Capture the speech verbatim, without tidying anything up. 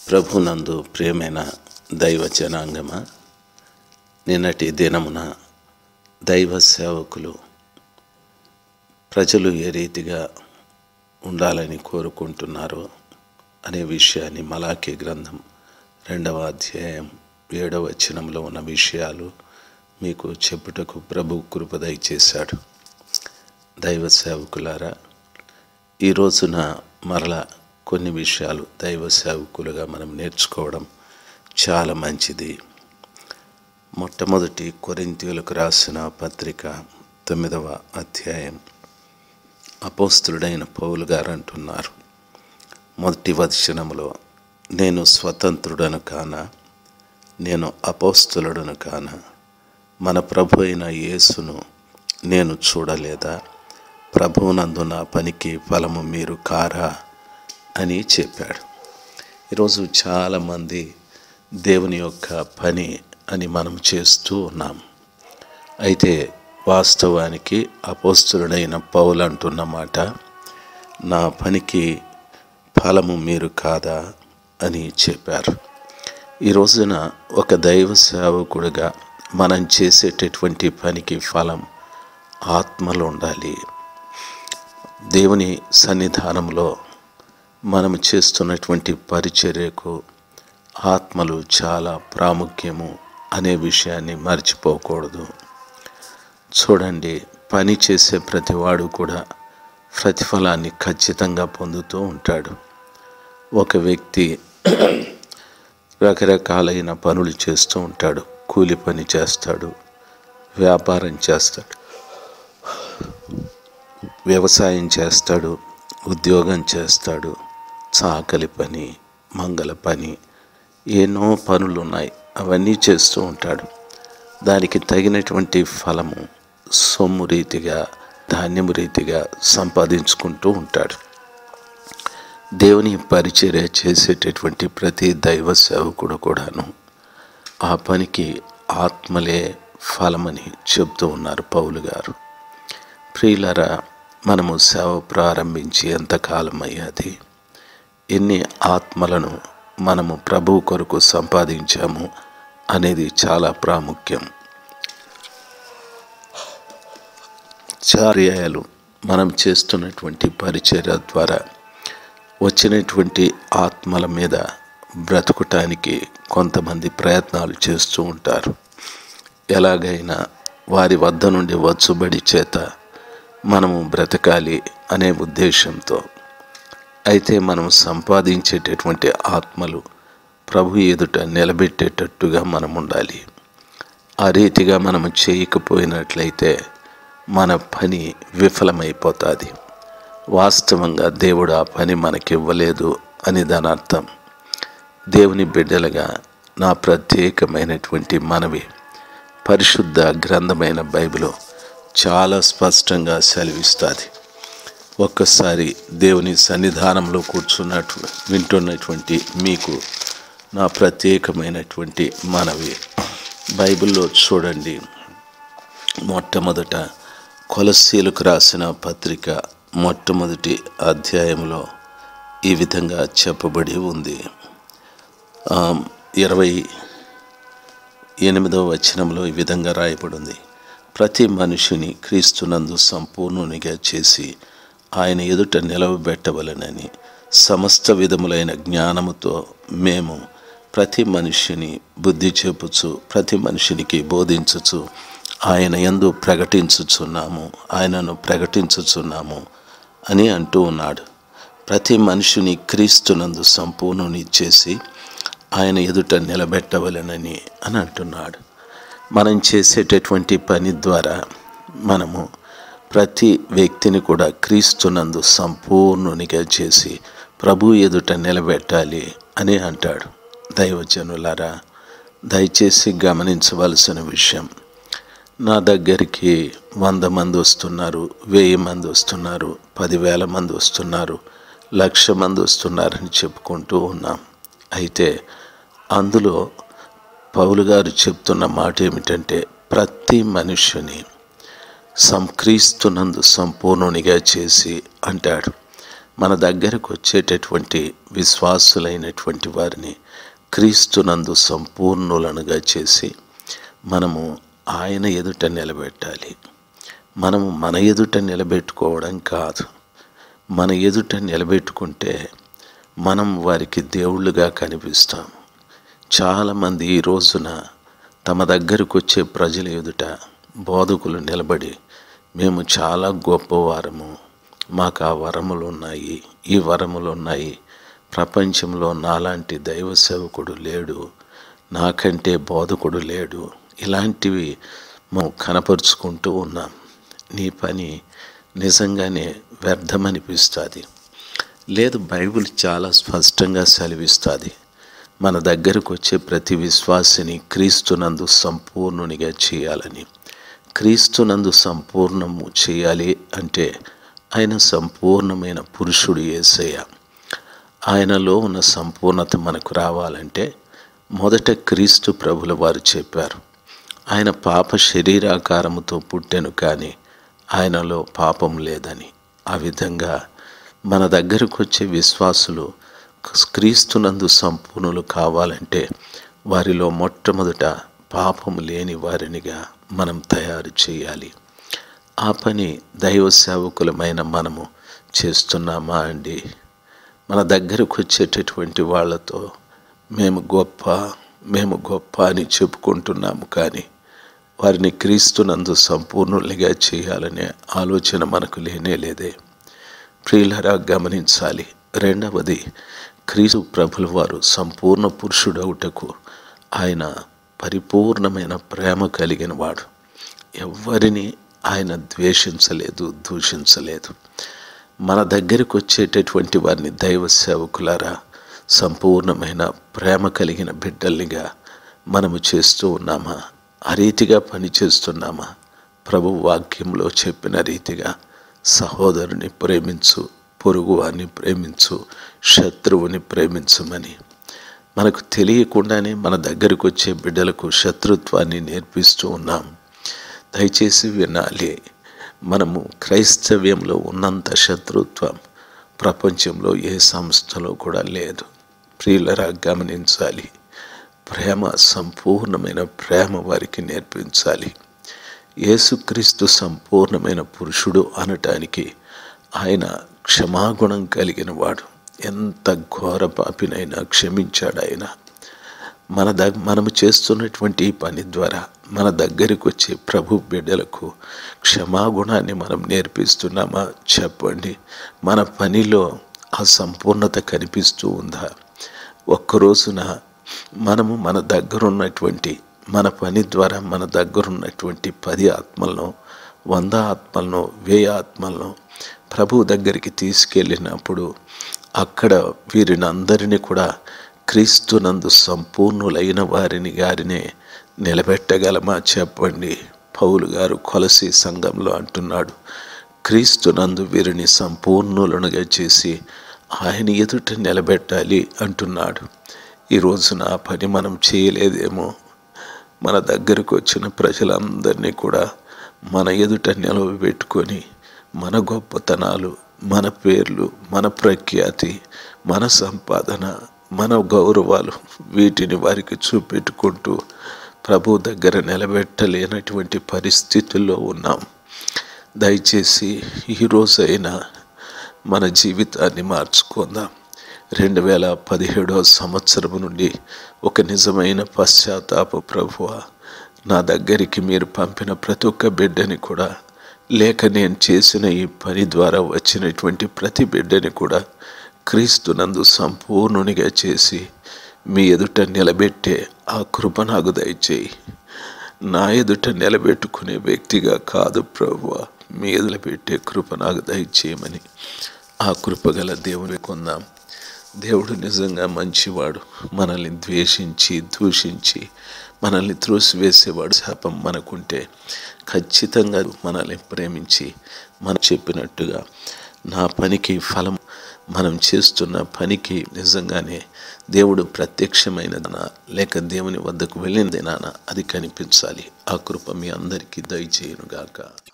ప్రభునందు ప్రియమైన దైవ జనాంగమ, నిన్నటి దినమున దైవ సేవకులు ప్రజలు ఏ రీతిగా ఉండాలని కోరుకుంటున్నారో అనే విషయాన్ని మలాకీ గ్రంథం రెండవ అధ్యాయం ఏడవ వచనంలో ఉన్న విషయాలు మీకు చెప్పుటకు ప్రభు కృప దయచేశాడు. దైవ సేవకులారా, ఈ రోజున మరలా కొన్ని విషయాలు దైవ సేవకులుగా మనం నేర్చుకోవడం చాలా మంచిది. మొట్టమొదటి కొరింథీయులకు రాసిన పత్రిక తొమ్మిదవ అధ్యాయం అపోస్తలుడైన పౌలు గారు అంటున్నారు, మొదటి వచనములో, నేను స్వతంత్రుడను కాన, నేను అపోస్తలుడను కాన, మన ప్రభు అయిన యేసును నేను చూడలేదా? ప్రభువునందు నా పనికి ఫలము మీరు కారా అని చెప్పాడు. ఈరోజు చాలామంది దేవుని యొక్క పని అని మనం చేస్తూ ఉన్నాం. అయితే వాస్తవానికి అపోస్తలుడైన పౌలు అంటున్న మాట, నా పనికి ఫలము మీరు కాదా అని చెప్పారు. ఈ రోజున ఒక దైవ సేవకుడిగా మనం చేసేటటువంటి పనికి ఫలం ఆత్మలు ఉండాలి. దేవుని సన్నిధానంలో మనం చేస్తున్నటువంటి పరిచర్యకు ఆత్మలు చాలా ప్రాముఖ్యము అనే విషయాన్ని మర్చిపోకూడదు. చూడండి, పని చేసే ప్రతివాడు కూడా ప్రతిఫలాన్ని ఖచ్చితంగా పొందుతూ ఉంటాడు. ఒక వ్యక్తి రకరకాలైన పనులు చేస్తూ ఉంటాడు. కూలి పని చేస్తాడు, వ్యాపారం చేస్తాడు, వ్యవసాయం చేస్తాడు, ఉద్యోగం చేస్తాడు, చాకలి పని, మంగళ పని, ఎన్నో పనులు ఉన్నాయి. అవన్నీ చేస్తూ ఉంటాడు. దానికి తగినటువంటి ఫలము సొమ్ము రీతిగా, ధాన్యము రీతిగా సంపాదించుకుంటూ ఉంటాడు. దేవుని పరిచర్య చేసేటటువంటి ప్రతి దైవ సేవకుడు కూడాను ఆ పనికి ఆత్మలే ఫలమని చెప్తూ ఉన్నారు పౌలు గారు. ప్రియులారా, మనము సేవ ప్రారంభించి ఎంతకాలం అయ్యాది? ఎన్ని ఆత్మలను మనము ప్రభువు కొరకు సంపాదించాము అనేది చాలా ప్రాముఖ్యం. చార్యాలు మనం చేస్తున్నటువంటి పరిచర్య ద్వారా వచ్చినటువంటి ఆత్మల మీద బ్రతుకుటానికి కొంతమంది ప్రయత్నాలు చేస్తూ ఉంటారు. ఎలాగైనా వారి వద్ద నుండి వచ్చుబడి చేత మనము బ్రతకాలి అనే ఉద్దేశంతో. అయితే మనం సంపాదించేటటువంటి ఆత్మలు ప్రభు ఎదుట నిలబెట్టేటట్టుగా మనం ఉండాలి. ఆ రీతిగా మనము చేయకపోయినట్లయితే మన పని విఫలమైపోతుంది. వాస్తవంగా దేవుడు ఆ పని మనకివ్వలేదు అని దాని అర్థం. దేవుని బిడ్డలుగా నా ప్రత్యేకమైనటువంటి మనవి, పరిశుద్ధ గ్రంథమైన బైబిల్ చాలా స్పష్టంగా సెలవిస్తుంది. ఒక్కసారి దేవుని సన్నిధానంలో కూర్చున్నట్టు వింటున్నటువంటి మీకు నా ప్రత్యేకమైనటువంటి మనవి, బైబిల్లో చూడండి. మొట్టమొదట కొలస్సీలకు రాసిన పత్రిక మొట్టమొదటి అధ్యాయంలో ఈ విధంగా చెప్పబడి ఉంది. ఇరవై ఎనిమిదవ వచనంలో ఈ విధంగా రాయబడి ఉంది, ప్రతి మనిషిని క్రీస్తునందు సంపూర్ణునిగా చేసి ఆయన ఎదుట నిలవబెట్టవలనని సమస్త విధములైన జ్ఞానముతో మేము ప్రతి మనిషిని బుద్ధి చెప్పుచు, ప్రతి మనిషినికి బోధించుచు ఆయన యందు ప్రకటించుచున్నాము ఆయనను ప్రకటించుచున్నాము అని అంటూ ఉన్నాడు. ప్రతి మనిషిని క్రీస్తునందు సంపూర్ణుని చేసి ఆయన ఎదుట నిలబెట్టవలనని అని అంటున్నాడు. మనం చేసేటటువంటి పని ద్వారా మనము ప్రతి వ్యక్తిని కూడా క్రీస్తునందు సంపూర్ణునిగా చేసి ప్రభు ఎదుట నిలబెట్టాలి అని అంటాడు. దైవజనులారా, దయచేసి గమనించవలసిన విషయం, నా దగ్గరికి వంద మంది వస్తున్నారు, వెయ్యి మంది వస్తున్నారు, పదివేల మంది వస్తున్నారు, లక్ష మంది వస్తున్నారని చెప్పుకుంటూ ఉన్నాం. అయితే అందులో పౌలు గారు చెప్తున్న మాట ఏమిటంటే, ప్రతి మనుష్యుని సంక్రీస్తునందు సంపూర్ణునిగా చేసి అంటాడు. మన దగ్గరకు వచ్చేటటువంటి విశ్వాసులైనటువంటి వారిని క్రీస్తునందు సంపూర్ణులనుగా చేసి మనము ఆయన ఎదుట నిలబెట్టాలి. మనము మన ఎదుట నిలబెట్టుకోవడం కాదు, మన ఎదుట నిలబెట్టుకుంటే మనం వారికి దేవుళ్ళుగా కనిపిస్తాం. చాలామంది ఈ రోజున తమ దగ్గరకు వచ్చే ప్రజల ఎదుట బోధకులు నిలబడి మేము చాలా గొప్పవారము, మాకు ఆ వరములు ఉన్నాయి, ఈ వరములు ఉన్నాయి, ప్రపంచంలో నాలాంటి దైవ సేవకుడు లేడు, నాకంటే బోధకుడు లేడు, ఇలాంటివి మేము కనపరుచుకుంటూ ఉన్నాం. నీ పని నిజంగానే వ్యర్థమనిపిస్తుంది. లేదు, బైబిల్ చాలా స్పష్టంగా సెలవిస్తుంది, మన దగ్గరకు వచ్చే ప్రతి విశ్వాసిని క్రీస్తునందు సంపూర్ణునిగా చేయాలని. క్రీస్తునందు సంపూర్ణము చేయాలి అంటే ఆయన సంపూర్ణమైన పురుషుడు యేసయ్య. ఆయనలో ఉన్న సంపూర్ణత మనకు రావాలంటే మొదట క్రీస్తు ప్రభుల వారు చెప్పారు, ఆయన పాప శరీరాకారముతో పుట్టెను కానీ ఆయనలో పాపం లేదని. ఆ విధంగా మన దగ్గరకు వచ్చే విశ్వాసులు క్రీస్తునందు సంపూర్ణులు కావాలంటే వారిలో మొట్టమొదట పాపం లేని వారినిగా మనం తయారు చేయాలి. ఆ పని దైవ సేవకులమైన మనము చేస్తున్నామా అండి? మన దగ్గరకు వచ్చేటటువంటి వాళ్ళతో మేము గొప్ప మేము గొప్ప అని చెప్పుకుంటున్నాము, కానీ వారిని క్రీస్తునందు సంపూర్ణులుగా చేయాలనే ఆలోచన మనకు లేనే లేదే. ప్రియులరా, గమనించాలి. రెండవది, క్రీస్తు ప్రభుల వారు సంపూర్ణ పురుషుడవుటకు ఆయన పరిపూర్ణమైన ప్రేమ కలిగిన వాడు. ఎవ్వరిని ఆయన ద్వేషించలేదు, దూషించలేదు. మన దగ్గరకు వచ్చేటటువంటి వారిని దైవ సేవకులారా సంపూర్ణమైన ప్రేమ కలిగిన బిడ్డల్నిగా మనము చేస్తూ ఉన్నామా? ఆ రీతిగా పని చేస్తున్నామా? ప్రభు వాక్యంలో చెప్పిన రీతిగా సహోదరుని ప్రేమించు, పొరుగువాన్ని ప్రేమించు, శత్రువుని ప్రేమించమని మనకు తెలియకుండానే మన దగ్గరకు వచ్చే బిడ్డలకు శత్రుత్వాన్ని నేర్పిస్తూ ఉన్నాం. దయచేసి వినాలి, మనము క్రైస్తవ్యంలో ఉన్నంత శత్రుత్వం ప్రపంచంలో ఏ సంస్థలో కూడా లేదు. ప్రియులరా, గమనించాలి. ప్రేమ, సంపూర్ణమైన ప్రేమ వారికి నేర్పించాలి. యేసుక్రీస్తు సంపూర్ణమైన పురుషుడు అనటానికి ఆయన క్షమాగుణం కలిగిన వాడు. ఎంత ఘోర పాపినైనా క్షమించాడు ఆయన. మన ద మనము చేస్తున్నటువంటి ఈ పని ద్వారా మన దగ్గరికి వచ్చే ప్రభు బిడ్డలకు క్షమాగుణాన్ని మనం నేర్పిస్తున్నామా? చెప్పండి. మన పనిలో ఆ సంపూర్ణత కనిపిస్తూ ఉందా? ఒక్కరోజున మనము మన దగ్గరున్నటువంటి మన పని ద్వారా మన దగ్గరున్నటువంటి పది ఆత్మలను, వంద ఆత్మలను, వెయ్యి ఆత్మలను ప్రభు దగ్గరికి తీసుకెళ్ళినప్పుడు అక్కడ వీరిని అందరినీ కూడా క్రీస్తునందు సంపూర్ణులైన వారిని గారినే నిలబెట్టగలమా? చెప్పండి. పౌలు గారు కొలసీ సంఘంలో అంటున్నాడు, క్రీస్తునందు వీరిని సంపూర్ణులనుగా చేసి ఆయన ఎదుట నిలబెట్టాలి అంటున్నాడు. ఈ రోజున ఆ పని మనం చేయలేదేమో. మన దగ్గరకు వచ్చిన ప్రజలందరినీ కూడా మన ఎదుట నిలవబెట్టుకొని మన గొప్పతనాలు, మన పేర్లు, మన ప్రఖ్యాతి, మన సంపాదన, మన గౌరవాలు వీటిని వారికి చూపెట్టుకుంటూ ప్రభు దగ్గర నిలబెట్టలేనటువంటి పరిస్థితుల్లో ఉన్నాం. దయచేసి ఈరోజైనా మన జీవితాన్ని మార్చుకుందాం. రెండు వేల పదిహేడవ సంవత్సరం నుండి ఒక నిజమైన పశ్చాత్తాప ప్రభువా, నా దగ్గరికి మీరు పంపిన ప్రతి ఒక్క బిడ్డని కూడా, లేక నేను చేసిన ఈ పని ద్వారా వచ్చినటువంటి ప్రతి బిడ్డని కూడా క్రీస్తునందు సంపూర్ణునిగా చేసి మీ ఎదుట నిలబెట్టే ఆ కృప నాకు దయచేయి. నా ఎదుట నిలబెట్టుకునే వ్యక్తిగా కాదు ప్రభువా, మీ ఎదుట పెట్టే కృప నాకు దయచేయమని ఆ కృపగల దేవుని కొందాం. దేవుడు నిజంగా మంచివాడు. మనల్ని ద్వేషించి, దూషించి, మనల్ని త్రోసివేసేవాడు శాపం మనకుంటే ఖచ్చితంగా మనల్ని ప్రేమించి మనం చెప్పినట్టుగా నా పనికి ఫలం, మనం చేస్తున్న పనికి నిజంగానే దేవుడు ప్రత్యక్షమైనదనా లేక దేవుని వద్దకు వెళ్ళినదేనా అది కనిపించాలి. ఆ కృప మీ అందరికీ దయచేయునుగాక.